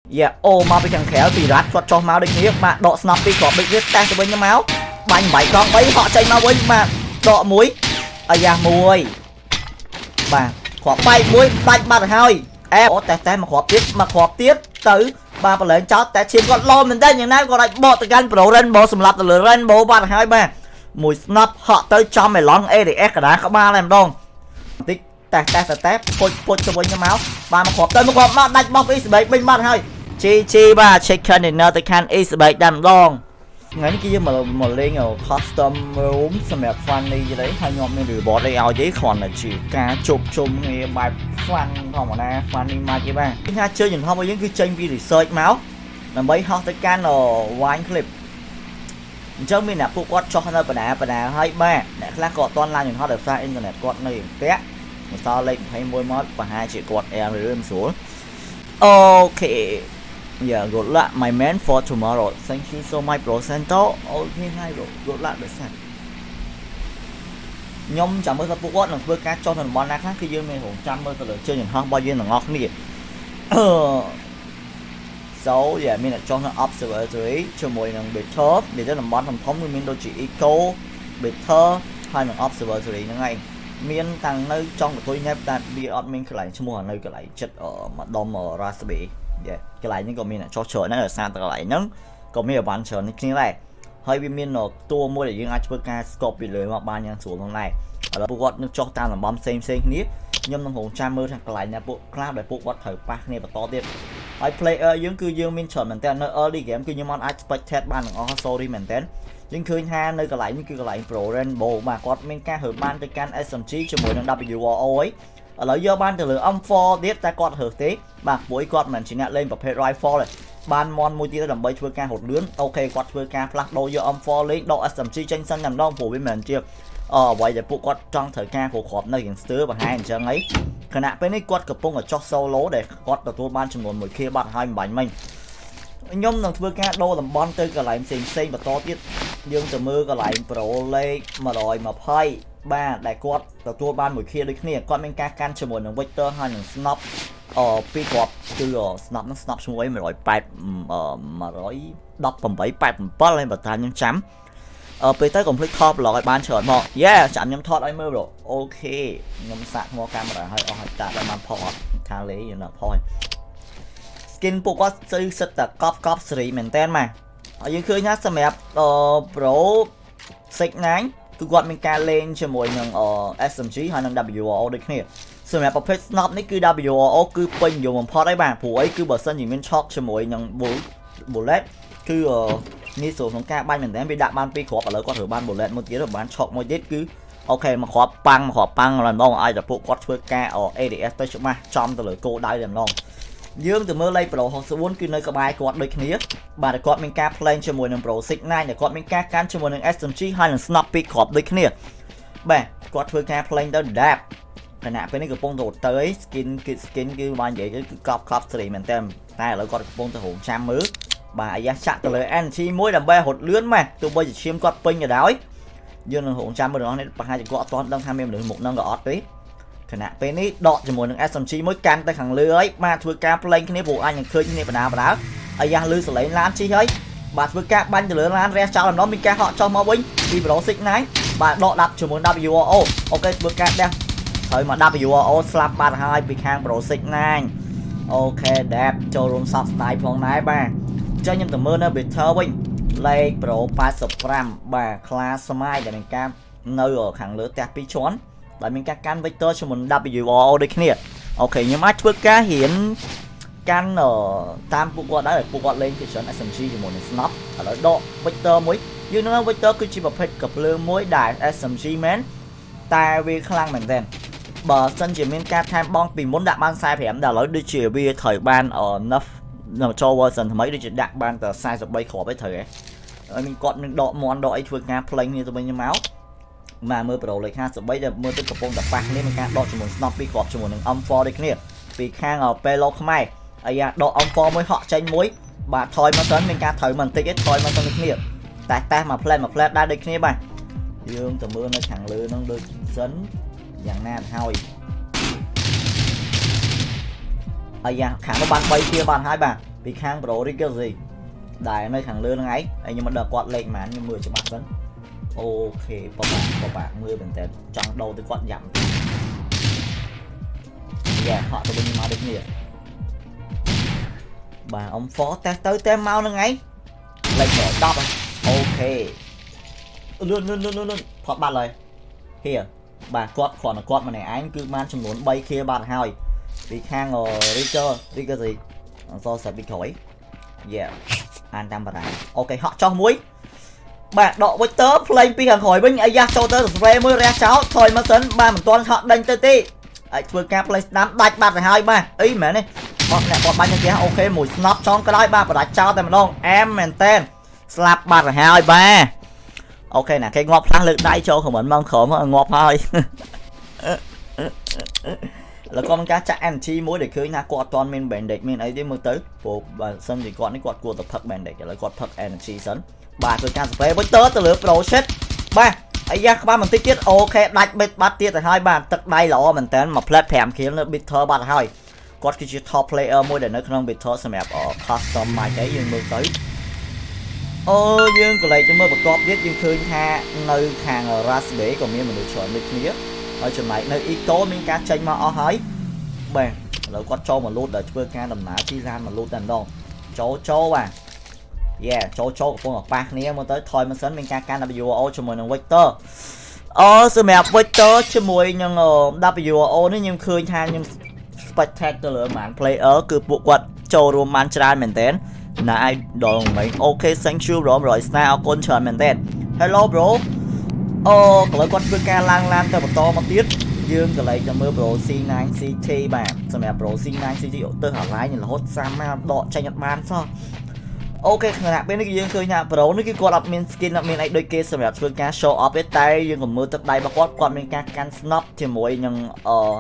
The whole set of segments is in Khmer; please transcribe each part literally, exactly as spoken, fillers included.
យ៉ាអូមកពីខាងក្រៅពីរ៉ាត់គាត់ចុះមកដូចគ្នាបាទដកស្នប់ពីគ្រាប់ដូចនេះតែទៅវិញមកបាញ់បាយកង់បីហក់ចេញមកវិញបាទដកមួយអាយ៉ាមួយបាទគ្រាប់បែកមួយដាច់បាត់ហើយអែអូតែតែមកគ្រាប់ទៀតមកគ្រាប់ទៀតទៅបាទប្រឡែងចោតតែឈាមគាត់លោមែនតើយ៉ាងណាគាត់អាចបកទៅកាន់ Pro Rainbow សម្រាប់ទៅលើ Rainbow បាត់ហើយបាទមួយស្នប់ហក់ទៅចំឯឡង a đê ét កណ្ដាលក្បាលតែម្ដងបន្តិចតែតែតែពុជពុជទៅវិញមកបាទមកគ្រាប់ទៅមកគ្រាប់មកដាច់បោះពីស្បែកវិញបាត់ហើយជីជីបាទ Chicken Dinner ទៅខាង East ស្បែកតែម្ដងថ្ងៃនេះគឺយើងមកមកលេង custom room សម្រាប់ funny ទេហើយខ្ញុំមាន reward ឲ្យឲ្យទេគ្រាន់តែជាការជប់ជុំគ្នាបែប fun ធម្មតា funny មកទេបាទថាជើងយន្តហោះរបស់យើងគឺចេញពី research មកដើម្បីហោះទៅកាន់ wine clip អញ្ចឹងមានអ្នកពួកគាត់ចុះនៅបណ្ដាបណ្ដាហើយបាទអ្នកខ្លះក៏អត់ទាន់ឡើងយន្តហោះដោយសារអ៊ីនធឺណិតគាត់នៅផ្ទះមិនសល់លេខยี่สิบเอ็ดមកប្រហែលជាគាត់ air ឬមិនស្រួលអូខេYeah, good luck, my man, for tomorrow. Thank you so much, bro. Santo. Okay, hi, bro. Good luck, the sun. Nhóm chẳng mới tập quốc là với cá cho thằng bọn khác khi dương mình hùng trăm mới từ chơi những hông bao nhiêu là ngọt nè. So yeah, mình là cho nó observatory cho mỗi lần bị thớp để cho làm bọn thằng thống mình đôi chỉ eco bị thơ hai lần observatory như này. Miền tăng nơi trong của tôi nhé, ta đi ở mình cái lại cho mua nơi cái lại chất ở mặt đông ở raspberry. Yeah. Cái này những cái mình cho chờ nó ở xa từ lại nắng còn mình ở bán chờ như thế này hơi bị miền nó tua mua để những ai chơi ca scope bị lưới hoặc ban nhân xuống hôm nay ở đó bộ nó cho ta làm bom xem xem nít nhưng nó hồn cha mơ thằng lại nhà bộ club để bộ quát thời park này và toទៀត ហើយ player យើងគឺយើងមានច្រើនមែនតើនៅ early game គឺខ្ញុំអត់អាច expect បានទាំងអស់ sorry មែនតើយើងឃើញថានៅកន្លែងនេះគឺកន្លែង Pro Rainbow បាទគាត់មានការហើបបានទៅកាន់ S M G ជាមួយនឹង W R O ឥឡូវយកបានទៅលើ M four ទៀតតែគាត់ហើទេបាទព្រោះគាត់មិនជាអ្នកលេងប្រភេទ rifle ទេបានមន់មួយទៀតដើម្បីធ្វើការហត់លឿនអូខេគាត់ធ្វើការផ្លាស់ដូរយក M four លេងដក S M G ចេញសិនតែម្ដងព្រោះវាមិនជាអអ្វីដែលពួកគាត់ចង់ត្រូវការព្រោះគ្រាប់នៅយ៉ាងស្ទើរបង្ហាញអញ្ចឹងអីខណៈពេលនេះគាត់កំពុងតែចោះ solo ដែលគាត់ទទួលបានចំនួនone k បាត់ហើយមិនបាញ់មិញខ្ញុំនឹងធ្វើការដូរតំបន់ទៅកន្លែងផ្សេងផ្សេងបន្តទៀតយើងទៅមើលកន្លែង Pro លេខone twentyបាទដែលគាត់ទទួលបានone kដូចគ្នាគាត់មានការកាន់ជាមួយនឹង Victor ហើយនឹង Snop អឺពីរគ្រាប់គឺ Snop នឹង Snop ឈ្មោះអីone oh eightអឺone eighty-eight eighty-sevenហើយបើតាមខ្ញុំចាំអឺពេលទៅកុំភ្លេចថត vlog ឲ្យបានច្រើនមក Yeah ចាំខ្ញុំថតឲ្យមើល bro អូខេខ្ញុំសាកថ្មកាមេរ៉ាឲ្យអស់ហើយតាដល់បានផុសអត់ខាងលេយើងដល់ផុស skin ពួកគាត់គឺសិតតែកប់កប់សេរីមែនតើមកហើយយើងឃើញថាសម្រាប់ Pro six nine គឺគាត់មានការលេងជាមួយនឹង S M G ហើយនឹង W R O ដូចគ្នាសម្រាប់ប្រភេទ Snop នេះគឺ W R O គឺពេញនិយមបំផុតហើយបាទព្រោះអីគឺបើសិនជាមាន Shock ជាមួយនឹង Bullet គឺងាយស្រួលក្នុងការបាញ់មែនតើវាដាក់បានពីរគ្រាប់ឥឡូវគាត់ត្រូវបាន Bullet មួយទៀតបាន Shock មួយទៀតគឺអូខេមកគ្រាប់ប៉ាំងមកគ្រាប់ប៉ាំងឡើយម្ដងឲ្យតែពួកគាត់ធ្វើការ A D S ទៅច្បាស់ចំទៅលើគោលដៅតែម្ដងយើងទៅមើលលេខ Pro sixty-four គឺនៅក្បែរគាត់ដូចគ្នាបាទគាត់មានការ plan ជាមួយនឹង Pro six nine ដែលគាត់មានការកាន់ជាមួយនឹង S M G ហើយនឹង Snop ពីរគ្រាប់ដូចគ្នាបាទគាត់ធ្វើការ plan ទៅ Dab ខណៈពេលនេះកំពុងទៅទៅ skin គឺ skin គឺបាននិយាយទៅគឺកប់កប់ស្រីមែនតើតែឥឡូវគាត់កំពុងទៅរងចាំមើលបាទអាយ៉ាចាក់ទៅលើ energy មួយដើម្បីរត់លឿនម៉េះទោះបីជាឈាមគាត់ពេញក៏ដោយយើងនឹងរងចាំមើលរបស់នេះប្រហែលជាគាត់អត់ទាន់ដឹងថាមានមនុស្សមុខនឹងក៏អត់ទេខណៈពេលនេះដកជាមួយនឹង S M G មួយកាន់ទៅខាងលើហើយបាទធ្វើការ play គ្នាព្រោះអញនឹងឃើញគ្នាបណ្ដាបណ្ដាអាយ៉ាលឺសលេងឡានជិះហើយបាទធ្វើការបាញ់ទៅលើឡានរះចោលម្ដងមានការហក់ចុះមកវិញពី Pro six nine បាទដកដាប់ជាមួយ W R O អូខេធ្វើការដេះហើយមក W R O ស្លាប់បាត់ហើយពីខាង Pro six nine អូខេ Dab ចូលរួមសោកស្ដាយផងដែរបាទអញ្ចឹងខ្ញុំទៅមើលនៅ Better វិញលេខ Pro eighty-five បាទ Class Smile ដែលមានការនៅខាងលើផ្ទះពីរជាន់ដែលមានការកាន់ Victor ជាមួយ W R O ដូចគ្នាអូខេខ្ញុំអាចធ្វើការរៀនកាន់តាមពួកគាត់ដែរពួកគាត់លេងជាច្រើន S M G ជាមួយនឹង Snop ឥឡូវដក Victor មួយយើងនឹង Victor គឺជាប្រភេទកាភ្លើងមួយដែល S M G មែនតែវាខ្លាំងមែនទែនបើសិនជាមានការថែមបងពីមុនដាក់បានforty-fiveដល់ឥឡូវដូចជាវាត្រូវបាន enough នៅចូល version ថ្មីដូចជាដាក់បានតែforty-threeគ្រាប់ឯងត្រូវហ៎ហើយមានគាត់នឹងដកមន់ដកអីធ្វើការ play គ្នាទៅវិញទៅមកមកមើល Pro លេខfifty-threeដែលមើលទៅកំពុងតែប៉ះគ្នាមានការដកជាមួយ Snop ពីរគ្រាប់ជាមួយនឹង M four ដូចគ្នាពីខាង Pelo ខ្មែរអាយ៉ាដក M four មួយហក់ចេញមួយបាទថយមកសិនមានការត្រូវមកបន្តិចឯងថយមកសិនដូចគ្នាតែតែមក plate មក plate ដែរដូចគ្នាបាទយើងទៅមើលនៅខាងលើហ្នឹងដូចសិនយ៉ាងណាហើយអាយ៉ាខាងនោះបានthree kiaបានហើយបាទពីខាង Pro Ricky ដែលនៅខាងលើហ្នឹងឯងហើយខ្ញុំមិនដឹងគាត់លេខប៉ុន្មានខ្ញុំមើលច្បាស់សិនអូខេបបាក់បបាក់មើលមែនតើចង់ដូរទៅគាត់យ៉ាំយ៉ាហក់ទៅវិញមកដូចគ្នាបាទអ៊ំ four តេសទៅតែមកហ្នឹងឯងលេខដប់អូខេលឿនលឿនលឿនលឿនផត់បាត់ហើយហៀបាទគាត់គ្រាន់តែគាត់ម្នាក់ឯងគឺបានចំនួន3 kill បាត់ហើយពីខាង Ricker Ricker ស៊ីអសសាពីក្រោយយ៉ាអានតាមបារាអូខេហក់ចោះមួយបាទដក Victor ផ្លេងពីខាងក្រោយវិញអាយ៉ាចូលទៅ spray មួយរះចោលថយមកសិនបាទមិនទាន់ហក់ដេញទៅទេអាចធ្វើការ play ស្ដាំដាច់បាត់ទៅហើយបាទអីមែនទេបោះអ្នកបោះបាញ់ទៅគេអូខេមួយស្នប់ចង់ក្រោយបាទបដាច់ចោលតែម្ដងអែមមែនតែនស្លាប់បាត់ទៅហើយបាទអូខេណាគេងាប់ផ្លាស់លើកដៃចូលខមមិនមកក្រោមងាប់ហើយแล้วก็มันการចាក់ energy មួយដែលឃើញថាគាត់អត់ទាន់មាន bandage មានអីទេមើលទៅព្រោះបើសិនជាគាត់នេះគាត់គួរតែផឹក bandage ឥឡូវគាត់ផឹក energy សិនបាទធ្វើការ spray វិញទៅទៅលើ pro shit បាទអាយ៉ាក្បាលបន្តិចទៀតអូខេដាច់បិទបាត់ទៀតទៅហើយបាទទឹកដៃល្អមែនតើមកផ្លែត5 kill នៅ bitter បាត់ហើយគាត់គឺជា top player មួយដែលនៅក្នុង bitter សម្រាប់ custom match ឯងយើងមើលទៅអូយើងកន្លែងទៅមើលបន្ទាប់ទៀតយើងឃើញថានៅខាង raspberry ក៏មានមនុស្សច្រើនដូចគ្នាហើយចំណែកនៅ eco មានការចេញមកអស់ហើយបាទឥឡូវគាត់ចូលមកលូតដល់ធ្វើការដំណើរជិះឡានមកលូតតែម្ដងចូលចូលបាទយេចូលចូលកំពុងតែប៉ះគ្នាមើលទៅថយមិនសិនមានការកាន់ W O ជាមួយនឹង Victor អូសម្រាប់ Victor ជាមួយនឹង W O នេះខ្ញុំឃើញថាខ្ញុំ spectacle ទៅលើប្រហែល player គឺពួកគាត់ចូលរួមបានច្រើនមែនទែនណា idol ហ្នឹងអូខេ thank you bro រយស្នាអរគុណច្រើនមែនទែន hello bro អូកន្លែងគាត់ធ្វើការឡើងឡានទៅបន្តមកទៀតយើងកន្លែងទៅមើល Pro ซี ไนน์ ซี ที បាទសម្រាប់ Pro ซี ไนน์ ซี ที ទៅអាឡាយរហូតសាមមកដកចេញអត់បានសោះអូខេខណៈពេលនេះយើងឃើញថា Pro នេះគឺគាត់អត់មាន skin អត់មានអីដូចគេសម្រាប់ធ្វើការ show off ទេតែយើងក៏មើលទឹកដៃរបស់គាត់គាត់មានការកាន់ snap ជាមួយនឹងអឺ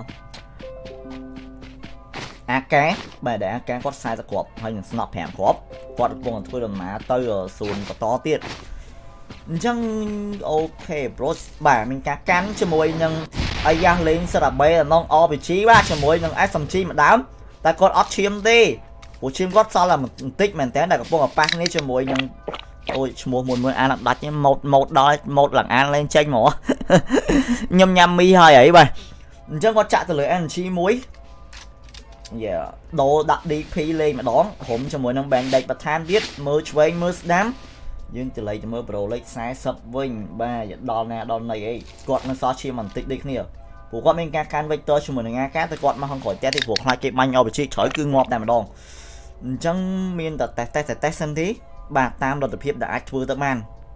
អាកាបាទដែលអាកាគាត់ខ្សែតគ្រាប់ហើយនឹង snap 5គ្រាប់គាត់កំពុងធ្វើដំណើរទៅសួនបន្តទៀតអញ្ចឹងអូខេ Pro បាទមានការកាន់ជាមួយនឹងអាយ៉ាលេងសារ៉ាបេដល់ អរ พี ជី បាទជាមួយនឹង เอส เอ็ม จี ម្ដងតែគាត់អត់ឈាមទេព្រោះឈាមគាត់សល់តែបន្តិចមែនតើតែកំពុងតែប៉ះគ្នាជាមួយនឹងអូយឈ្មោះមួយមួយអានដាច់ម៉ូតម៉ូតដល់ម៉ូតឡើងអានលេងចេញហ្មងខ្ញុំញ៉ាំមីហើយហីបាទអញ្ចឹងគាត់ចាក់ទៅលើ energy មួយយ៉ាដូរដាក់ ดี พี លេងម្ដងហុំជាមួយនឹង bandage បន្ថែមទៀតមើលឆ្វេងមើលស្ដាំយើងទៅលេខទៅមើល Pro លេខ40វិញបាទដល់ណាដល់ណីអីគាត់នៅសល់ឈាមបន្តិចដូចគ្នាព្រោះគាត់មានការកាន់ Victor ជាមួយនឹងអាការតែគាត់មកខាងក្រោយផ្ទះទីព្រោះខ្លាចគេបាញ់អបជីជ្រៅគឺងាប់តែម្ដងអញ្ចឹងមានតែតេសតេសតេសសិនទេបាទតាមលទ្ធភាពដែលអាចធ្វើទៅបាន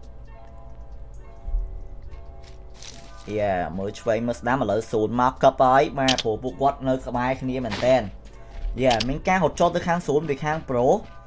យ៉ាមើលឆ្វេងមើលស្ដាំឥឡូវศูนย์មកកប់ហើយបាទព្រោះពួកគាត់នៅក្បែរគ្នាមែនតើយ៉ាមានការហត់ចូលទៅខាងศูนย์ពីខាង Pro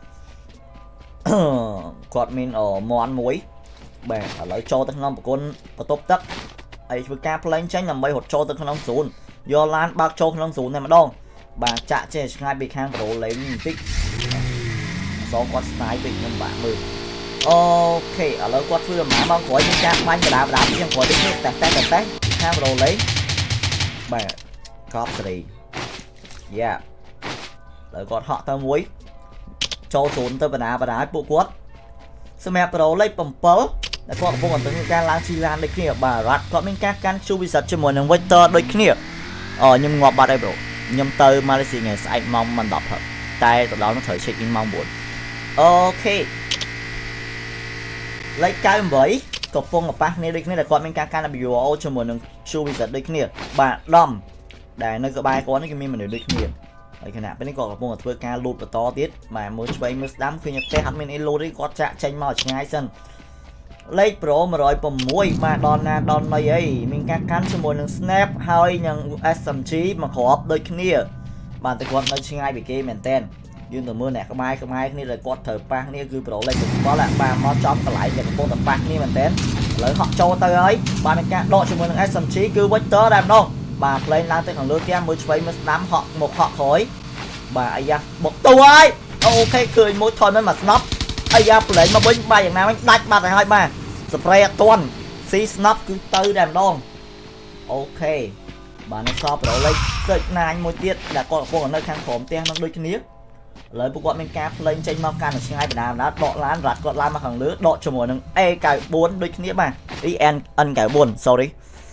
គាត់មានមន់មួយបាទឥឡូវចូលទៅក្នុងប្រគុណបន្ទប់ទឹកហើយធ្វើការផ្លែងចេញដើម្បីហត់ចូលទៅក្នុងศูนย์យកឡានបើកចូលក្នុងศูนย์តែម្ដងបាទចាក់ចេះឆ្ងាយពីខាង Pro លេងបន្តិចសងគាត់ស្ទាយពេកខ្ញុំបាក់មើលអូខេឥឡូវគាត់ធ្វើដំណើរមកក្រោយមានការបាញ់បដាបដាពីខាងក្រោយនេះតែតែតែខាង Pro លេងបាទកប់សេរីយ៉ាឥឡូវគាត់ហក់ទៅមួយចូលศูนย์ទៅបណ្ដាបណ្ដាពួកគាត់សម្រាប់ Pro លេខ7ដែលគាត់កំពុងតែធ្វើការឡើងជីឡានដូចគ្នាបាទរ៉ាត់គាត់មានការកាន់ Chu Visit ជាមួយនឹង Victor ដូចគ្នាអូខ្ញុំងាប់បាត់ហើយ Bro ខ្ញុំទៅម៉ាឡេស៊ីថ្ងៃស្អែកម៉ោងមិន10ព្រឹកតែទៅដល់នោះត្រូវ check in ម៉ោង9អូខេលេខ98កំពុងប៉ះគ្នាដូចគ្នាដែលគាត់មានការកាន់ W O ជាមួយនឹង Chu Visit ដូចគ្នាបាទដំដែលនៅក្បែរគាត់នេះគឺមានមនុស្សដូចគ្នាហើយខណៈពេលនេះគាត់កំពុងតែធ្វើការលូតបន្តទៀតបាទមើលឆ្វេងមើលស្ដាំឃើញតែអត់មានអីលូតទេគាត់ចាក់ចេញមកឆ្ងាយសិនលេខ Pro 106បាទដល់ណាដល់ណីអីមានការកាន់ជាមួយនឹង Snap ហើយនឹង เอส เอ็ม จี មកគ្រាប់ដូចគ្នាបាទតែគាត់នៅឆ្ងាយពីគេមែនតើយើងទៅមើលអ្នកក្បែរក្បែរគ្នាដែលគាត់ត្រូវប៉ះគ្នាគឺ Pro លេខ7បាទមកចំកន្លែងដែលកំពុងតែប៉ះគ្នាមែនតើឥឡូវហក់ចូលទៅហើយបាទមានការដកជាមួយនឹង เอส เอ็ม จี គឺ Victor តែម្ដងបាទផ្លេងឡើងទៅខាងលើផ្ទះមើលឆ្វេងមើលស្ដាំហក់មកហក់ក្រោយបាទអាយ៉ាបុកតួហើយអូខេឃើញមួយថយមិនមកស្នប់អាយ៉ាផ្លេងមកវិញបាទយ៉ាងណាវិញដាច់បាត់ទៅហើយបាទស្ប្រេអត់ទាន់ស៊ីស្នប់គឺទៅតែម្ដងអូខេបាទនៅសល់ Pro លេខសិចណាញមួយទៀតដែលគាត់កំពុងនៅខាងក្រោមផ្ទះនឹងដូចគ្នាឥ lời bộ quạt mình ca lên trên mau can ở trên hai Việt Nam đã đọ lán rạt quạt lan mà hàng lứa đọ cho mùa nâng e cài bốn đôi nghĩa mà ý en ân cài buồn sorry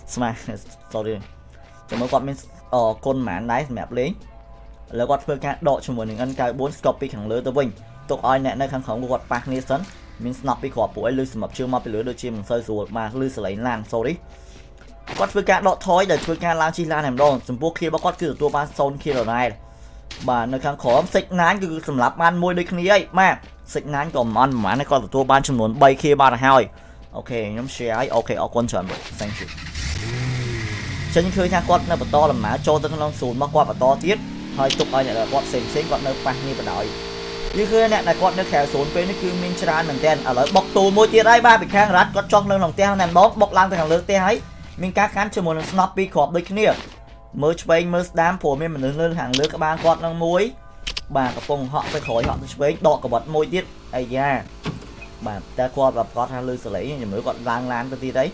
sorry cho mới quạt mình ờ côn mãn đáy mẹp lấyแล้วก็เพื่อการดอกชมวนหนึ่งอันกายบนสกอปปี้ขังเลือตัววิ่งตกอ้อยเนี่ยในขังของกดปากนี้สันมินสนับไปขอบปุ๋ยลือสมับเชื่อมาไปเหลือโดยเชี่ยมเซอร์สูมาลือสไลด์ลานโซดิก็เพื่อการดอกถอยแต่เพื่อการล้างชีลานแหมดองสมบูรณ์เคียร์ก็คือตัวบ้านโซนเคียร์อะไรบ้านในขังของสิกนั้นคือสำหรับบ้านมวยด้วยนี้ไอ้มากสิกนั้นก็มันหมาในก็ตัวบ้านจำนวนใบเคียร์บ้านห้าโอเคน้ำเชียร์โอเคเอาคนเฉินไป thank you ฉันเคยทางกดในประตูลำหมาโจตั้งลองสูนมากกว่าประตูทิศhơi tục ai này là quạt xịn xịn quạt nơi bạc như đợi như khi này là quạt nơi khéo xuống bên nó cứ min chran mình tên ở lại bọc tù môi tia đây ba bị khang rát quạt trong lưng lòng tia nền bóng bọc lan từ hàng lưỡi tia ấy mình cá khán cho một snappy khọp đôi kia mới spain mới đám phổ mình mình lên hàng lưỡi các bạn quạt năng muối bà các vùng họ phải khỏi họ spain đọ cả bọt môi tiết ai da bà ta quạt và quạt hàng lưỡi xử lý nhưng mới quạt lan lan cái tia đấy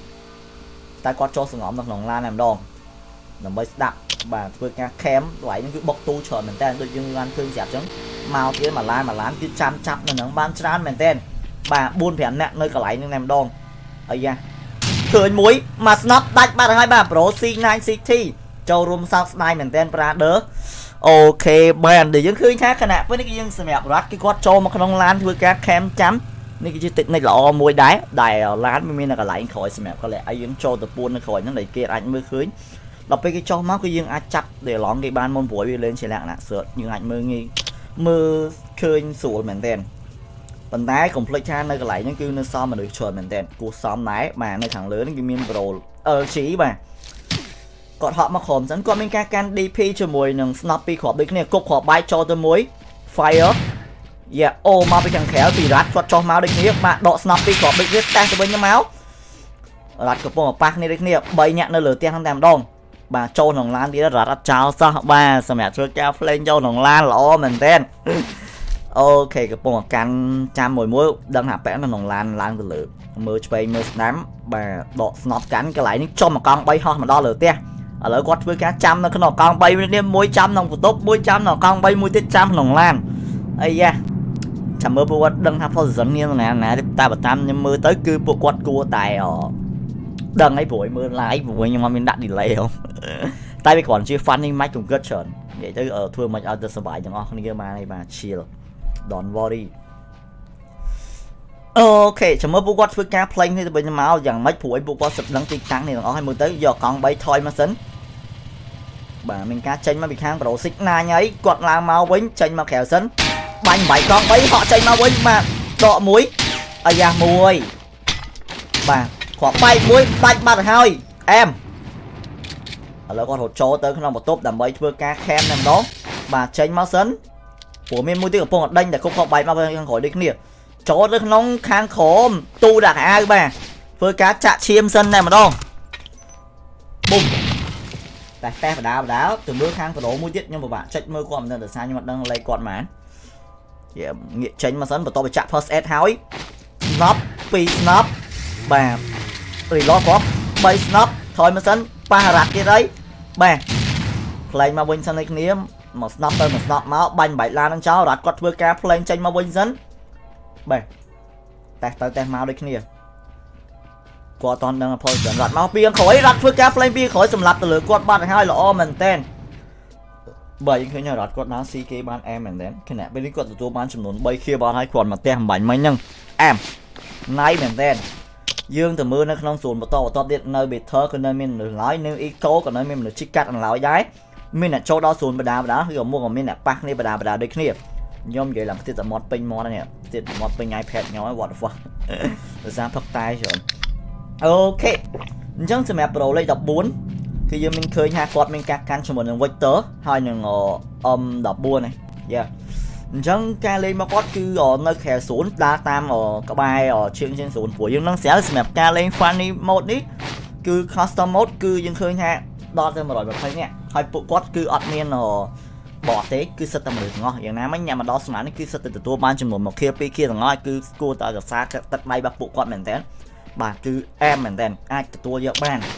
ta quạt cho sừng ỏm bằng lòng lan làm đòn làm mới đạp bà vừa ca kém lại những cái bọc tu chờ mình tên tôi dương lan thương dẹp chống màu kia mà lan mà lán cứ chăm chăm là nó ban trán mình tên bà buôn phèn nè nơi cả lại những em đòn ấy da cười muối mà snap đánh ba hai ba pro c chín city châu room south này mình tên pra đỡ ok bạn để những khơi khác khả năng với những cái dương xem đẹp rát cái quạt châu mà không lan vừa ca kém chấmนี่คือติดในหล่อมวยได้ได้ร้านไม่มีอะไรก็ไหลขอยสมัยก็เลยไอ้ยังโชว์ตัวปูนขอยนั่นเลยเกลียดอันมือคืนเราไปcái cho máu cái dương ai chặt để lóng cái ban môn buổi lên chỉ lạng nè sửa nhưng ảnh mưa nghi mưa khơi sủa mình tên phần tái cùng play chan nơi cái lại những kêu nơi xóm mà được chuẩn mình tên cuộc xóm nái mà nơi thằng lớn cái miền pro ờ chỉ mà còn họ mà khom dẫn con bên ca can đê pê cho mùi nằng snappy khọp đấy này cục khọp bay cho tôi muối fire yeah ô mà bị thằng khéo thì rát cho cho máu đấy kia mà độ snappy khọp đấy viết tan cho bên nhau máu rát cục bông bạc này đấy kia bay nhẹ nơi lửa tiên thằng đàm đông bà châu nòng lan đi đó rát cháo sao ba sao mẹ cho cao lên châu nòng lan lõ mình tên ok cái bông can chăm mồi muối đang hạp bẽ nó nòng lan lan từ lửa mưa chơi mưa nắm bà độ snap cắn cái lại cho mà con bay ho mà đo lửa tia ở lỡ quát với cá trăm nó cái nòng con bay đêm muối trăm nòng của tốt muối trăm nòng con bay muối tiết trăm nòng lan ấy da chăm mưa bùa đừng hạp phô dẫn như nè nè ta bật tam nhưng mưa tới cứ bùa quát cua tài ở đừng ấy buổi mưa lái buổi nhưng mà mình đã đi lấy không tay bị còn chưa phân nhưng máy cũng rất chuẩn để tới ở thua mà ở từ sân bãi chẳng không kia mà này mà chill đòn body ok chấm mơ bùa quát với cá plane thì bên máu rằng mấy buổi bùa quát sụp đắng tinh tăng này nó hai mươi tới giờ còn bay thôi mà sấn bà mình cá tranh mà bị khang pro xích na nhấy quạt là máu quýnh tranh mà khéo sấn bánh bảy con bấy họ tranh máu quýnh mà đọ muối à da muối bà khoảng bay muối đánh ba hai emแล้วก็โจเตอร์ขึ้นมาหมดตุ๊บดับใบเพื่อการแคมนำน้องbà tranh máu sấn của mình mũi tiêu của phong đinh để không không bay mà bên khỏi đi kiaโจเตอร์น้องค้างโขมtu đặc ai bàเพื่อการchạ chiêm sân này mà đâu bùngแต่แต่ดาวดาวtừ mưa khang từ đổ mũi tiết nhưng mà bạn trách mưa qua mình từ xa nhưng mà đang lấy quạt màn nghĩa tranh mà sấn và to bị chạ first aid hói snap pi snap bà rồi lo có bay snap thôi mà sấn ba rạc kia đấy bà play mà win sân này kia mà snap tới mà snap máu banh bảy lan ăn cháu rạc quạt vừa cá play tranh mà win sấn bà tẹt tới tẹt máu đấy kia qua toàn đang phơi dẫn rạc máu biếng khỏi rạc vừa cá play biếng khỏi sầm lặt từ lửa quạt ba hai là o mình tên bởi những cái nhà rạc quạt nó xê ca ban em mình đến cái này bên đi quạt từตัวban chấm nón bay kia ba hai quạt mà tem bảy mấy nhăng em nay mình tên dương từ mưa nó không sùn một to một to điện nơi bị thơ cái nơi mình được nói nếu ý cố còn nơi mình được chích cắt ăn lão giái mình là châu đó sùn bà đá bà đá rồi mua của mình là bạc này bà đá bà đá đấy kia nhôm vậy làm cái tiết mod pin mod này tiết mod pin iPad nhói what the fuck rồi ra phật tay rồi ok chẳng sẽ mẹ pro lấy đọc bốn thì giờ mình khơi hai quạt mình cắt cắn cho một đường vector hai đường âm đọc bua này yeah chẳng ca lên mà có cứ ở nơi khe xuống đa tam ở các bài ở trên trên xuống của những nó sẽ map ca lên funny mode đi cứ custom mode cứ những khơi ha đo cho mà rồi thấy nè hai bộ quát cứ admin ở bỏ thế cứ set tầm được ngonอย่างนั้นmấy nhà mà đo smart nó cứ set từตัวban chừng một một kia kia là ngon cứ cô ta cả xa tắt bay bạc bộ quát mình tên bà cứ em mình tên ai từตัวเยอะบ้าน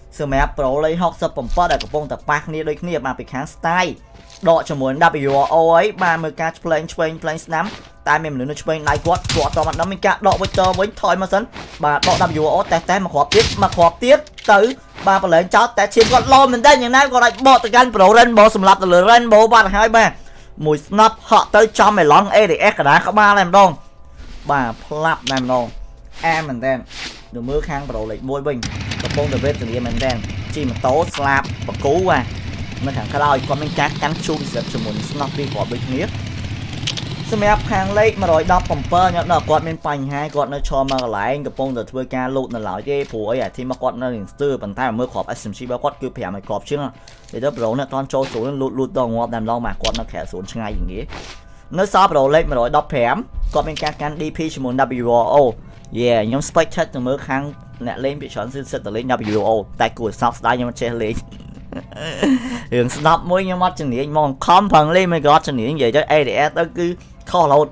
សម្រាប់ Pro លេខหกสิบเจ็ดដែលកំពុងតែប៉ះគ្នាដូចគ្នាបាទពីខាង style ដកជាមួយ W R O អីបាទមើលការឆ្វេងឆ្វេងផ្លេងស្ដាំតែមានមនុស្សនៅឆ្វេងដៃគាត់គាត់តមកដល់មានការដក Victor វិញថយមកសិនបាទដក W R O តែតែមកគ្រាប់ទៀតមកគ្រាប់ទៀតទៅបាទប្រឡែងចោតតែឈាមគាត់លោមែនតើយ៉ាងណាគាត់អាចបកទៅកាន់ Pro Rainbow សម្រាប់ទៅលើ Rainbow បាទហើយបាទមួយស្នប់ហក់ទៅចំឯឡង A D S កណ្ដាលក្បាលតែម្ដងបាទផ្លាប់តែម្ដងអាមែនតើទៅមើលខាង Pro លេខមួយវិញកំពុងតែវេទនាមែនតើជិះម៉ូតូស្លាប់បកូបាទនៅខាងក្រោយគាត់មានការកាន់ជូនសិតជាមួយស្នប់ពីគាត់ដូចគ្នាសម្រាប់ខាងលេខmột một bảyខ្ញុំដល់គាត់មានបញ្ហាគាត់នៅឈរមកកន្លែងកំពុងតែធ្វើការលូតនៅឡើយទេព្រោះអីអាធីមគាត់នៅនឹងស្ទើរប៉ុន្តែមើលគ្រាប់ S M G របស់គាត់គឺប្រាំឲ្យគ្រាប់ជាងតែទៅ Pro នៅអត់តចូលស្រួលលូតលូតដល់ងាប់តែម្ដងបាទគាត់នៅក្រៅស្រួលឆ្ងាយយ៉ាងនេះនៅសល់ Pro លេខmột một nămគាត់មានការកាន់ D P ជាមួយ W R O យេខ្ញុំ spectate ទៅមើលខាងអ្នកលេងពីច្រើនសិតទៅលេង W R O តែគួរសោកស្ដាយខ្ញុំមិនចេះលេងរឿងស្ដាប់មួយខ្ញុំអត់ជំនាញមកខំប្រឹងលេងមិនក៏អត់ជំនាញនិយាយទៅ A D S ទៅគឺខុសរហូត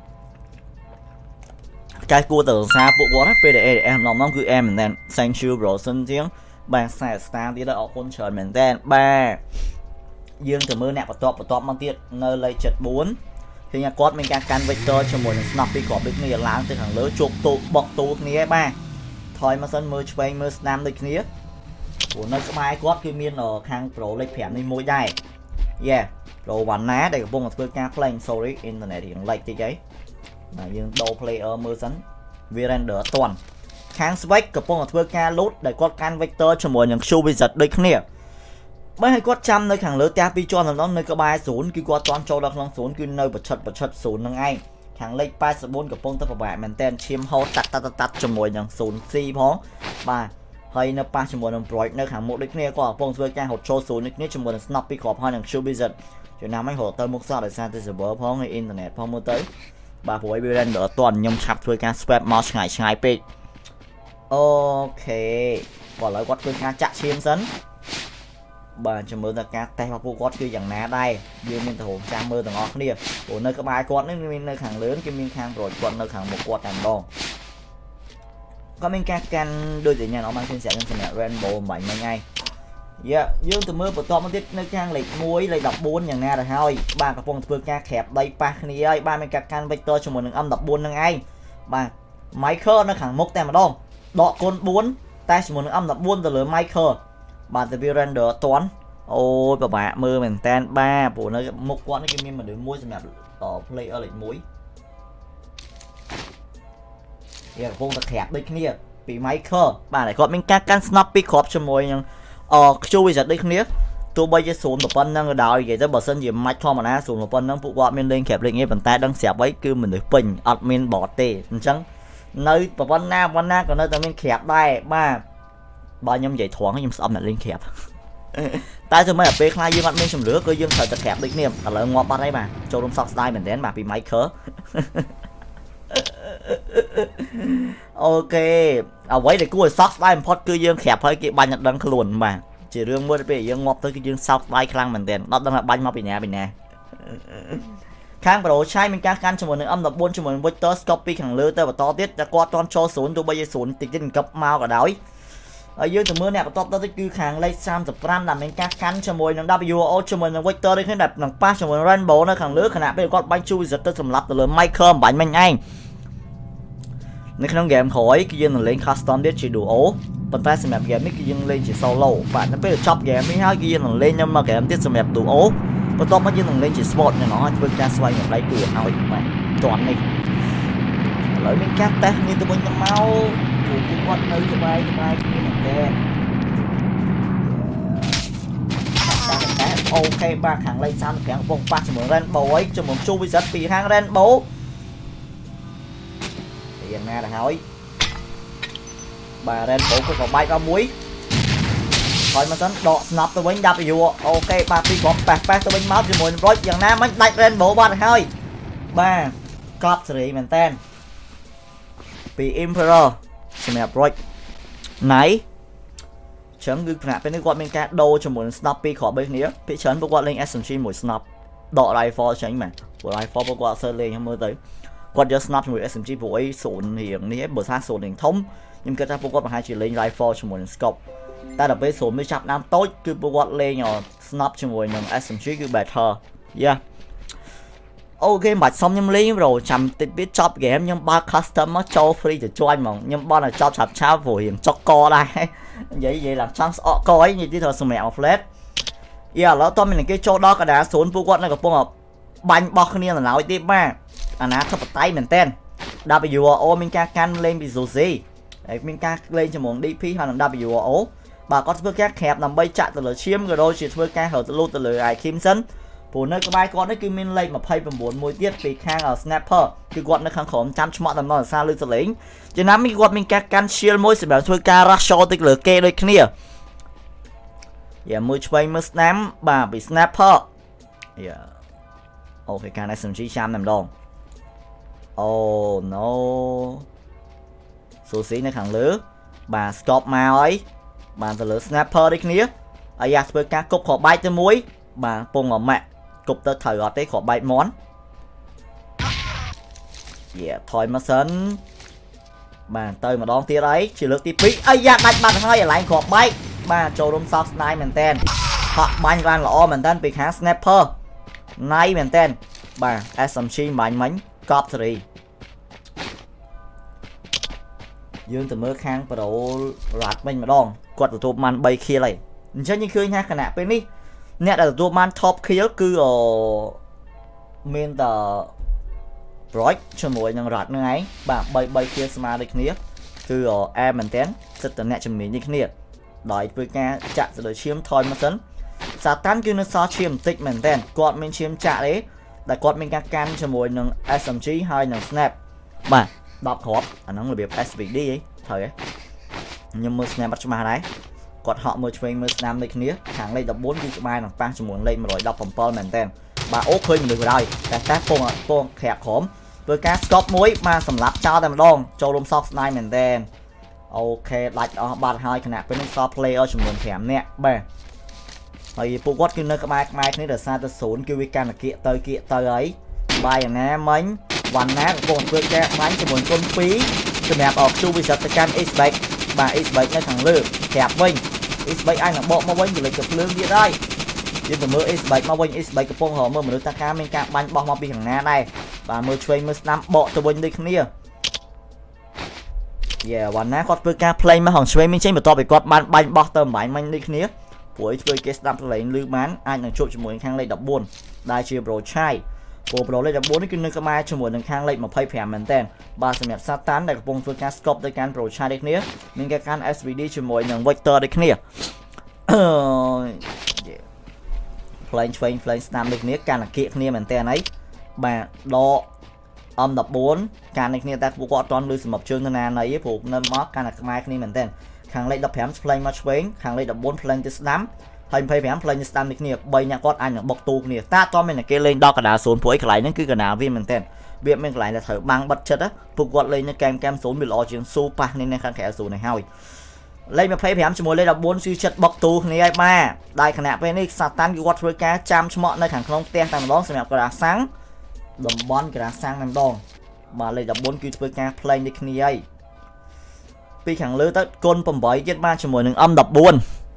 តែគួរទៅសារពួកគាត់ពេលដែល A D S ម្ដងៗគឺ em មែនតើ thank you bro សិនជាងបាទខ្សែ star ទៀតអរគុណច្រើនមែនតើបាទយើងទៅមើលអ្នកបន្ទាប់បន្ទាប់មកទៀតនៅលេខเจ็ดสิบสี่ឃើញគាត់មានការកាន់ Victor ជាមួយនឹង Snap ពីគ្រាប់ដូចគ្នាឡើងទៅខាងលើជោគទូបុកទូគ្នាបាទថយមកសិនមើលឆ្វេងមើលស្ដាំដូចគ្នាព្រោះនៅក្បែរគាត់គឺមានខាង Pro លេខfiveនេះមួយដែរយេ Pro វ៉ាន់ណាដែលកំពុងតែធ្វើការ play sorry internet រៀងលេចតិចអីបាទយើងដូរ player មើលសិនវា render អត់ទាន់ខាង Switch កំពុងតែធ្វើការ load ដែលគាត់កាន់ Victor ជាមួយនឹង Q Wizard ដូចគ្នាបើឲ្យគាត់ចាំនៅខាងលើផ្ទះពីរជាន់ម្ដងនៅក្បែរ0គឺគាត់ទាន់ចូលដល់ក្នុង0គឺនៅប្រឆិតប្រឆិត0ហ្នឹងឯងខាងលេខแปดสิบสี่កំពុងតែពិបាកមែនតើឈាមហូតតាត់តាត់តាត់ជាមួយនឹងศูนย์ C ផងបាទហើយនៅប៉ះជាមួយនឹង Project នៅខាងមុខដូចគ្នាគាត់កំពុងធ្វើការហត់ចូល0ដូចគ្នាជាមួយនឹង Snap ពីគ្រាប់ហើយនឹង Q Wizard ចំណាំឲ្យរត់ទៅមុខសោះដោយសារតែ server ផងហើយ internet ផងមើលទៅបាទព្រោះឲ្យវា render អត់ទាន់ខ្ញុំឆាប់ធ្វើការ swap មកឆ្ងាយឆ្ងាយពេកអូខេបើឥឡូវគាត់ធ្វើការចាក់ឈាមសិនបាទចាំមើលតើការតេស្តរបស់ពួកគាត់គឺយ៉ាងណាដែរយើងមានតែរងចាំមើលទាំងអស់គ្នាព្រោះនៅក្បែរគាត់នេះមាននៅខាងលើគេមានខាង Project គាត់នៅខាងមុខគាត់តែម្ដងក៏មានការកាន់ដូចតែញ៉ាំអត់បានឃើញស្រាប់ខ្ញុំសម្រាប់ Rainbow បាញ់មិញឯងយ៉ាយើងទៅមើលបន្តមកទៀតនៅខាងលេខមួយលេខដប់បួនយ៉ាងណាទៅហើយបាទកំពុងធ្វើការក្រាបដីប៉ះគ្នាហើយបាទមានការកាន់ Victor ជាមួយនឹង M ដប់បួនហ្នឹងឯងបាទ Michael នៅខាងមុខតែម្ដងដកគុណបួនតែជាមួយនឹង M ដប់បួនទៅលើ Michael បាទតែវា render អត់ទាន់អូយពិបាកមើលមែនតើបាទព្រោះនៅមុខគាត់នេះគេមានមនុស្សមួយសម្រាប់ player លេខមួយវាកំពុងតែក្រាបដូចគ្នាពី Michael បាទតែគាត់មានការកាន់ Snap ពីគ្រាប់ជាមួយនឹងអ Q Wizard ដូចគ្នាទោះបីជាศูนย์ប៉ុណ្ណឹងក៏ដោយនិយាយទៅបើសិនជា match ធម្មតាศูนย์ប៉ុណ្ណឹងពួកគាត់មានលេងក្រាបលេខងារប៉ុន្តែដឹងស្រាប់អីគឺមនុស្សពេញអត់មាន bot ទេអញ្ចឹងនៅប៉ុណ្ណាប៉ុណ្ណាក៏នៅតែមានក្រាបដែរបាទបើខ្ញុំនិយាយត្រង់ខ្ញុំស្អប់អ្នកលេងក្រាបតែធ្វើម៉េចពេលខ្លះយើងអត់មានជំរឿគឺយើងត្រូវតែក្រាបដូចគ្នាឥឡូវងាប់បាត់ហើយបាទចូលរួមសោកស្ដាយមែនទែនបាទពី Michael អូខេអ្វីដែលគួរឲ្យសោកស្ដាយបំផុតគឺយើងក្រាបហើយគេបាញ់អត់ដឹងខ្លួនបាទជារឿងមួយពេលយើងងាប់ទៅគឺយើងសោកស្ដាយខ្លាំងមែនទែនអត់ដឹងថាបាញ់មកពីណាពីណាខាង Pro ឆៃមានការកាន់ជាមួយនឹង M ដប់បួនជាមួយនឹង Victor Scope ពីខាងលើទៅបន្តទៀតតែគាត់តន់ចូល0ទោះបីជា0តិចតិចកັບមកក៏ដោយហើយយើងទៅមើលអ្នកបន្តទៅគឺខាងលេខสามสิบห้าដែលមានការកាន់ជាមួយនឹង W O ជាមួយនឹង Victor ដូចគ្នាដែលនឹងប៉ះជាមួយ Rainbow នៅខាងលើខណៈពេលគាត់បាញ់ជួយ Wizard ទៅសម្លាប់ទៅលើ Michael បាញ់មិញឯងនៅក្នុង game ក្រោយគឺយើងនឹងលេង custom ទៀតជា duo ប៉ុន្តែសម្រាប់ game នេះគឺយើងលេងជា solo បាទនៅពេលចប់ game នេះហើយគឺយើងនឹងលេងនៅមួយ game ទៀតសម្រាប់ duo បន្ទាប់មកយើងនឹងលេងជា sport នៅនោះធ្វើការស្វែងរកដៃគូឲ្យបាទតន់នេះឥឡូវមានការតេស្តនេះទៅវិញទៅមកពួកគាត់នៅក្បែរក្បែរគ្នាមែនទេតែអូខេបាទខាងលេខสามสิบห้าកំពុងប៉ះជាមួយ Rainbow ហើយជាមួយ Q Wizard ពីខាង Rainbow យ៉ាងណាទៅហើយបាទ Rainbow ក៏ក៏បាច់ដល់មួយហើយមកសិនដក Snap ទៅវិញ W អូខេបាទពីគ្រាប់ប៉ះប៉ះទៅវិញមកជាមួយនឹង Project យ៉ាងណាមិញដាច់ Rainbow បាត់ហើយបាទកប់សេរីមែនតើពី Emperor សម្រាប់ Project ណៃចឹងគឺខណៈពេលនេះគាត់មានការដូរជាមួយនឹង Snap ពីរគ្រាប់ដូចគ្នាពីច្រើនពួកគាត់លេង S M G មួយ Snap ដក Rifle ចេញមែនព្រោះ Rifle ពួកគាត់អត់សូវលេងមើលទៅគាត់យក Snap ជាមួយ S M G ព្រោះអី0រៀងនេះបើថា0រៀងធំខ្ញុំគិតថាពួកគាត់ប្រហែលជាលេង Rifle ជាមួយនឹង Scope តែដល់ពេលសូមនេះចាប់ដើមតូចគឺពួកគាត់លេង snap ជាមួយនឹង เอส เอ็ม จี គឺ better យ៉ាអូខេមិនបាច់សុំខ្ញុំលេងប្រូចាំតិចទៀតចប់ហ្គេមខ្ញុំបើក custom មកចូល free ទៅជួយហ្មងខ្ញុំបន់ឲ្យចប់ឆាប់ឆាប់ព្រោះរៀងចុកកដែរនិយាយនិយាយឡើងចង់ស្អកកអីនិយាយទីត្រូវសម្រាប់ flat យ៉ាឥឡូវតោះមានគេចូលដល់កណ្ដាលศูนย์ពួកគាត់នៅកំពុងបាញ់បោះគ្នាដល់ហើយទៀតបាទអាណាធិបតេយ្យមែនតើ ดับเบิลยู อาร์ โอ មានការកាន់លេងពី Suzy ហើយមានការលេងជាមួយ ดี พี ហើយនឹង ดับเบิลยู อาร์ โอ បាទគាត់ធ្វើការក្រាបដើម្បីចាក់ទៅលើឈាមក៏ដូចជាធ្វើការហៅទៅលូតទៅលើ ไอ Kimson ព្រោះនៅក្បែរគាត់នេះគឺមានលេខยี่สิบเก้าមួយទៀតពីខាង Snapper គឺគាត់នៅខាងក្រោមចាំឆ្មក់តំណសារលឺសលេងចំណាំគាត់មានការកាន់ shield មួយសម្រាប់ធ្វើការ rush shot ទៅលើគេដូចគ្នាយ៉ាមួយឆ្វេងមើលស្នាមបាទពី Snapper យ៉ាអូខេការ เอส เอ็ม จี ចាំតែម្ដងអូ no សូស៊ីនៅខាងលើបាទ stop មកហើយបានទៅលើ Snapper ដូចគ្នាអាយ៉ាធ្វើការគប់គ្រាប់បែកទៅមួយបាទពងម៉ាក់គប់ទៅត្រូវអត់ទេគ្រាប់បែកមន់យ៉ាថយមកសិនបាទទៅម្ដងទៀតហើយជាលើកទីពីរអាយ៉ាដាច់បាត់ហើយកន្លែងគ្រាប់បែកបាទចូលរួមសោកស្ដាយមែនតើហក់បាញ់បានល្អមែនតើពីខាង Snapper ណៃមែនតើបាទ เอส เอ็ม จี បាញ់មិញកប់សេរីយើងទៅមើលខាងប្រូរ៉ាត់វិញម្ដងគាត់ទទួលបានបី kill ហើយអញ្ចឹងយើងឃើញថាគណៈពេលនេះអ្នកដែលទទួលបាន top kill គឺអមានតែ Brock ជាមួយនឹងរ៉ាត់នឹងឯងបាទបី kill ស្មើដូចគ្នាគឺអែមែនតើសិតតែអ្នកជំនាញនេះគ្នាដោយធ្វើការចាក់ទៅលើឈាមថយមកសិនសាតាន់គឺនៅសល់ឈាមបន្តិចមែនតើគាត់មានឈាមចាក់ទេដែលគាត់មានការកាន់ជាមួយនឹង เอส เอ็ม จี ហើយនឹង Snap បាទដប់គ្រាប់អាហ្នឹងរបៀប เอส วี ดี ហីត្រូវហ៎ខ្ញុំមើល Snap អត់ច្បាស់ដែរគាត់ហក់មើលឆ្វេងមើលស្នាមដូចគ្នាខាងលេខដប់បួនគឺក្បែរនឹងប៉ះជាមួយលេខមួយដប់ប្រាំbảyមែនតើបាទអូឃើញមនុស្សបណ្ដោយតែតែពងពងក្រាបក្រមធ្វើការ stop មួយបាទសម្រាប់ចោលតែម្ដងចូលរួមសោកស្ដាយមែនតើអូខេដាច់អស់បាត់ហើយគណៈពេលនេះសល់ player ចំនួនប្រាំនាក់បាទហើយពួកគាត់គឺនៅក្បែរក្បែរគ្នាដោយសារតែศูนย์គឺវាកាន់តែគៀកទៅគៀកទៅហើយបាយយ៉ាងណាមិញវណ្ណាកំពុងធ្វើការបាញ់ជាមួយគុណពីរសម្រាប់អោកជួវិសិទ្ធទៅកាន់ Xback បាទ Xback នៅខាងលើក្រាបវិញ Xback អាចនឹងបកមកវិញលេខទៅភ្លើងទៀតហើយយើងទៅមើល Xback មកវិញ Xback កំពុងរកមើលមនុស្សតាការមានការបាញ់បោះមកពីខាងណាដែរបាទមើលឆ្វេងមើលស្ដាំបកទៅវិញដូចគ្នាយ៉ាវណ្ណាគាត់ធ្វើការ play មកហងឆ្វេងមានចេញបន្ទាប់ពីគាត់បានបាញ់បោះទៅម្បាញ់មិញដូចគ្នាព្រោះធ្វើគេស្ដាប់លេងលឺបានអាចនឹងជួបជាមួយខាងលេខដប់បួនដែលជា Bro Chai ព្រោះ Bro លេខដប់បួននេះគឺនៅក្បែរជាមួយនឹងខាងលេខยี่สิบห้าមែនតើបាទសម្រាប់ Satan ដែលកំពុងធ្វើការ scope ទៅកាន់ Bro Chai ដូចគ្នាមានការកាន់ เอส วี ดี ជាមួយនឹង Victor ដូចគ្នាអឺ Flame ឆ្វេង Flame ស្ដាំដូចគ្នាកាន់អាគៀកគ្នាមែនតើហើយបាទដកអំដប់បួនកាន់នេះគ្នាតែពួកគាត់អត់ទាន់លឺសម្រាប់ជើងទៅណាណីទេព្រោះនៅមកកាន់តែខ្មែរគ្នាមែនតើខាងលេខដប់ប្រាំ Flame មកឆ្វេងខាងលេខដប់បួន Flame ទៅស្ដាំហើយยี่สิบห้า Flame ទៅស្ដាំនេះគ្នាបីអ្នកគាត់អាចនឹងបុកទូគ្នាតែអត់ទាន់មានគេលេងដល់កណ្ដាលศูนย์ព្រោះឯកន្លែងហ្នឹងគឺកណ្ដាលវាមែនតើវាមានកន្លែងដែលត្រូវបាំងបិទចិត្តពួកគាត់លេងនៅកែមកែមศูนย์វាល្អជាងស៊ូប៉ះនេះនៅខាងក្រៅศูนย์នេះហើយលេខยี่สิบห้าជាមួយលេខដប់បួនស៊ឺចិត្តបុកទូគ្នាហើយបាទដែលគណៈពេលនេះសាតាន់គឺគាត់ធ្វើការចាំឆ្មក់នៅខាងក្នុងផ្ទះតែម្ដងសម្រាប់កណ្ដាលសាំងតំបន់កណ្ដាលសាំងតែម្ដងបាទលេខដប់បួនគឺធ្វើការ play នេះគ្នាហើយពីខាងលើទៅគុណប្រាំtámទៀតបាទជាមួយនឹង em ដប់បួន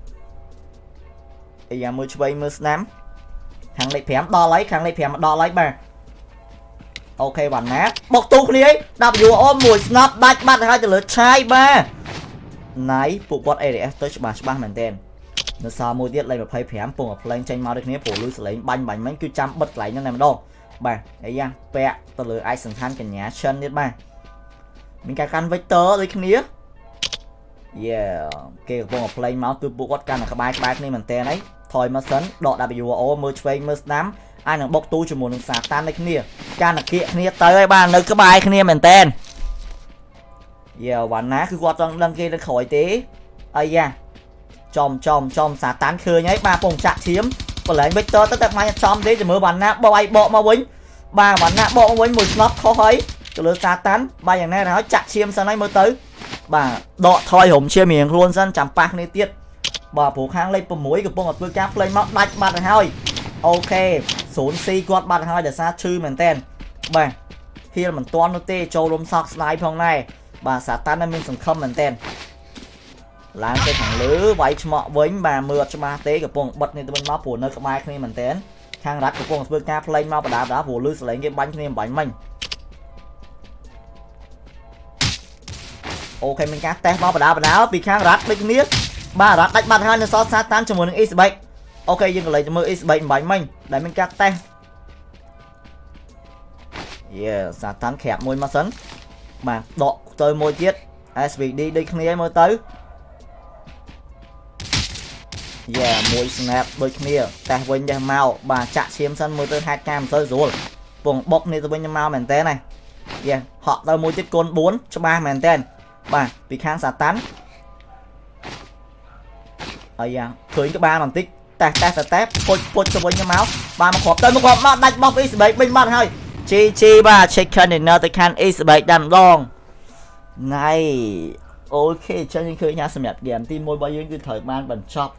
អាយ៉ាមើលឆ្វេងមើលស្នាមខាងលេខប្រាំដល់ហើយខាងលេខប្រាំមកដល់ហើយបាទអូខេវណ្ណាបុកទូគ្នាហើយ ดับเบิลยู อาร์ โอ មួយ snap ដាច់បាត់ហើយទៅលើ Chai បាទណៃពួកគាត់ เอ ดี เอส ទៅច្បាស់ច្បាស់មែនតើនៅសល់មួយទៀតលេខยี่สิบห้าពងឲ្យ play ចេញមកដូចគ្នាព្រោះលឺសលេងបាញ់បាញ់មិញគឺចាំបិទកន្លែងហ្នឹងតែម្ដងបាទអាយ៉ាពាក់ទៅលើឯកសន្តានកញ្ញាឈិនទៀតបាទមានការកាន់ Victor ដូចគ្នាយ៉ាគេកំពុង play មកគឺពួកគាត់កាន់តែក្បែរក្បែរគ្នាមែនតើហើយថយមកសិនដក ดับเบิลยู อาร์ โอ មើលឆ្វេងមើលស្ដាំអាចនឹងបុកទូជាមួយនឹងសាតានដូចគ្នាកាន់តែគៀកគ្នាទៅហើយបាទនៅក្បែរគ្នាមែនតើយ៉ាវណ្ណាគឺគាត់ចង់ដឹងគេនៅក្រោយទេអាយ៉ាចំចំចំសាតានឃើញហើយបាទពងចាក់ឈាមបលែង Victor ទៅតែមិនចំទេទៅមើលវណ្ណាបោកឲ្យបកមកវិញបាទវណ្ណាបកមកវិញមួយ snap ខុសហើយទៅលើសាតានបាទយ៉ាងណាទៅហើយចាក់ឈាមសិនហើយមើលទៅបាទដកថយរំឈាមរៀងខ្លួនសិនចាំប៉ះគ្នាទៀតបាទព្រោះខាងលេខ6កំពុងតែធ្វើការ play មកដាច់បាត់ទៅហើយអូខេ ศูนย์ ซี គាត់បាត់ហើយដោយសារឈឺមែនតើបាទហៀលមិនទាន់នោះទេចូលរួមសោកស្ដាយផងដែរបាទសាតានមានសង្ឃឹមមែនតើឡើងទៅខាងលើវាយឆ្មក់វិញបាទមើលអត់ច្បាស់ទេកំពុងបិទនេះទៅវិញមកព្រោះនៅក្បែរគ្នាមែនតើខាងរ៉ាត់កំពុងធ្វើការផ្លេងមកបដាបដាព្រោះលឺសលេងគេបាញ់គ្នាមិនបាញ់មិញអូខេមានការតេស្តមកបដាបដាពីខាងរ៉ាត់ដូចគ្នាបាទរ៉ាត់ដាច់បាត់ហើយនៅសល់សាតានជាមួយនឹងអ៊ីសបេកអូខេយើងកន្លែងទៅមើលអ៊ីសបេកមិនបាញ់មិញដែលមានការតេស្តយេសាតានក្រាបមួយមកសិនបាទដកទៅមួយទៀត เอส วี ดี ដូចគ្នាមើលទៅយ៉ាមួយ snap ដូចគ្នាតេះវិញដែរមកបាទចាក់ឈាមសិនមើលទៅហេតុការមិនសូវស្រួលពងបុកនេះទៅវិញមកមែនតើណាយ៉ាហក់ទៅមួយទៀតកូនបួនច្បាស់មែនតើបាទពីខាងសាតាន់អាយ៉ាឃើញក្បាលបន្តិចតេះតេះតេះពុជពុជទៅវិញមកបាទមកគ្រាប់ទៅមកគ្រាប់មកដាច់បោះអ៊ីសបេកវិញបាត់ហើយជីជីបាទ chicken dinner ទៅខាងអ៊ីសបេកដាំដងណៃអូខេចឹងយើងឃើញថាសម្រាប់ហ្គេមទីមួយរបស់យើងគឺត្រូវបានបញ្ចប់